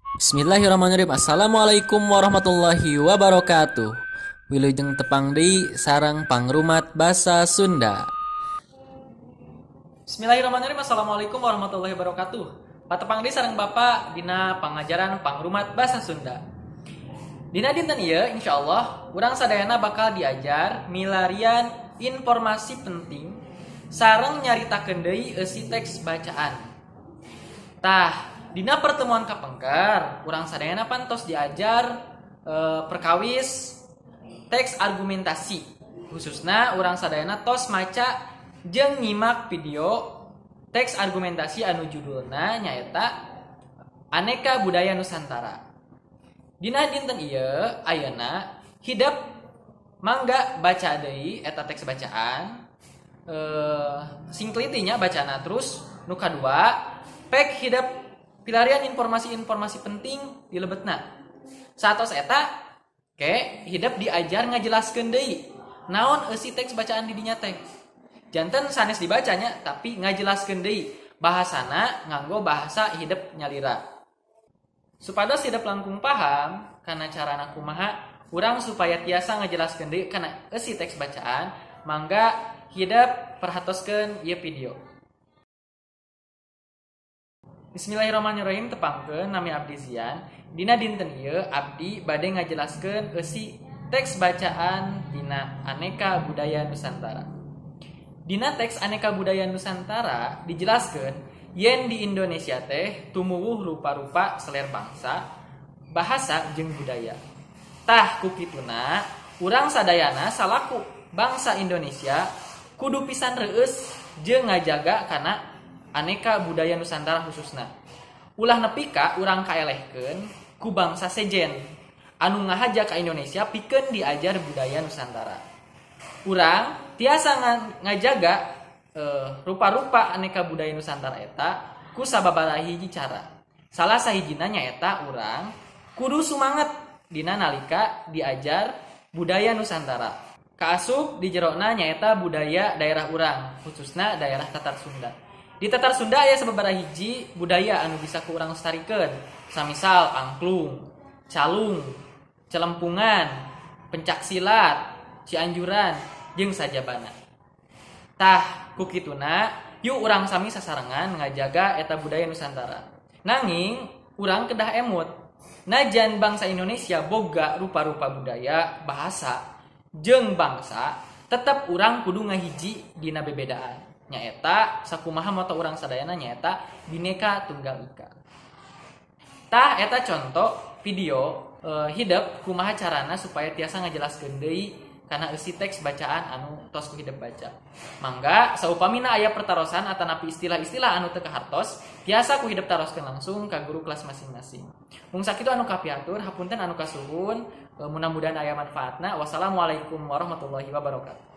Bismillahirrahmanirrahim. Assalamualaikum warahmatullahi wabarakatuh. Wilujeng tepang deui sareng pangrumat basa Sunda. Bismillahirrahmanirrahim. Assalamualaikum warahmatullahi wabarakatuh. Patepang deui sareng Bapak dina pangajaran pangrumat basa Sunda. Dina dinten ieu insyaallah urang sadayana bakal diajar milarian informasi penting sareng nyaritakeun deui eusi teks bacaan. Dina pertemuan kapengker urang sadayana pantos diajar perkawis teks argumentasi. Khususna urang sadayana tos maca jeung nyimak video teks argumentasi anu judulna nyaeta Aneka Budaya Nusantara. Dina dinten ieu ayeuna hidep mangga baca deui eta teks bacaan. Sing telitinya bacana terus nu kadua pek hidep pilarian informasi-informasi penting di lebetna. Satos eta ke hidep diajar ngajelaskeun deui naon eusi teks bacaan di dinya teh. Janten sanes dibacanya tapi ngajelaskeun deui bahasana nganggo bahasa hidep nyalira. Supados hidep langkung paham kana carana kumaha urang supaya tiasa ngajelaskeun deui kana eusi teks bacaan, mangga hidep perhatoskeun ieu video. Bismillahirrahmanirrahim. Tepangkeun nami abdi Zian. Dina dinten ieu abdi bade ngajelaskeun eusi teks bacaan dina Aneka Budaya Nusantara. Dina teks Aneka Budaya Nusantara dijelaskeun yen di Indonesia teh tumuwuh rupa-rupa seler bangsa, bahasa jeung budaya. Tah ku kituna urang sadayana salaku bangsa Indonesia kudu pisan reueus jeung ngajaga kana Aneka Budaya Nusantara khususna. Ulah nepi ka urang kaelehkeun ku bangsa sejen anu ngahaja ka Indonesia pikeun diajar budaya Nusantara. Urang tiasa ngajaga rupa-rupa Aneka Budaya Nusantara eta ku sababaraha hiji cara. Salah sahijina nyaeta urang kudu sumanget dina nalika diajar budaya Nusantara. Kaasup di jerona nyaeta budaya daerah urang, khususna daerah Tatar Sunda. Di Tatar Sunda aya sababaraha hiji budaya anu bisa ku urang lestarikeun. Samisal angklung, calung, celempungan, pencaksilat, cianjuran, jeung sajabana. Ku kituna yuk urang sami sasarengan ngajaga eta budaya Nusantara. Nanging urang kedah emut. Najan bangsa Indonesia boga rupa-rupa budaya, bahasa, jeung bangsa, tetep urang kudu ngahiji dina bebedaan. Nyaeta sakumaha moto urang sadayana nyaeta Bhinneka Tunggal Ika. Eta contoh video hidep kumaha carana supaya tiasa ngajelaskeun deui kana eusi teks bacaan anu tos ku hidep baca. Mangga saupamina aya pertarosan atanapi istilah-istilah anu teu kahartos, tiasa ku hidep taroskeun langsung ka guru kelas masing-masing. Mung sakitu anu kapiatur, hapunten anu kasuhun, mudah-mudahan aya manfaatna. Wassalamualaikum warahmatullahi wabarakatuh.